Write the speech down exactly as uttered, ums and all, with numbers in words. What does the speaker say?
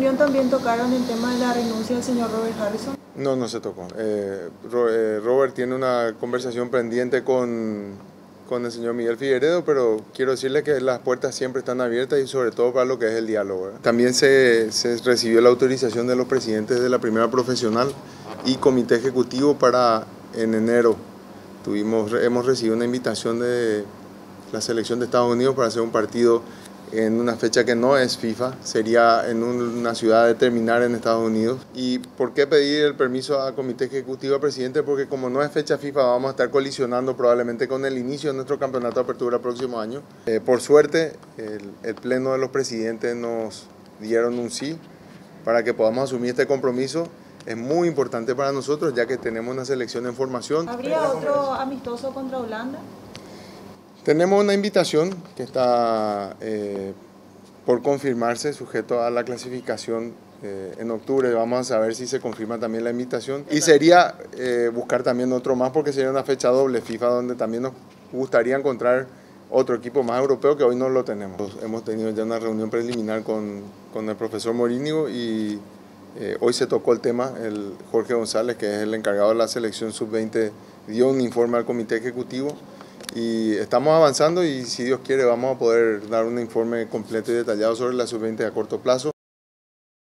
reunión también tocaron el tema de la renuncia del señor Robert Harrison? No, no se tocó. Eh, Robert tiene una conversación pendiente con, con el señor Miguel Figueredo, pero quiero decirle que las puertas siempre están abiertas y sobre todo para lo que es el diálogo, ¿verdad? También se, se recibió la autorización de los presidentes de la primera profesional y comité ejecutivo para en enero. Tuvimos, hemos recibido una invitación de la selección de Estados Unidos para hacer un partido en una fecha que no es FIFA, sería en una ciudad determinada en Estados Unidos. ¿Y por qué pedir el permiso al comité ejecutivo al presidente? Porque como no es fecha FIFA, vamos a estar colisionando probablemente con el inicio de nuestro campeonato de apertura el próximo año. Eh, por suerte, el, el pleno de los presidentes nos dieron un sí para que podamos asumir este compromiso. Es muy importante para nosotros, ya que tenemos una selección en formación. ¿Habría otro amistoso contra Holanda? Tenemos una invitación que está eh, por confirmarse, sujeto a la clasificación eh, en octubre. Vamos a saber si se confirma también la invitación. Y sería eh, buscar también otro más, porque sería una fecha doble FIFA, donde también nos gustaría encontrar otro equipo más europeo que hoy no lo tenemos. Hemos tenido ya una reunión preliminar con, con el profesor Morínigo y eh, hoy se tocó el tema. El Jorge González, que es el encargado de la selección sub veinte, dio un informe al comité ejecutivo. Y estamos avanzando y si Dios quiere vamos a poder dar un informe completo y detallado sobre la sub veinte a corto plazo.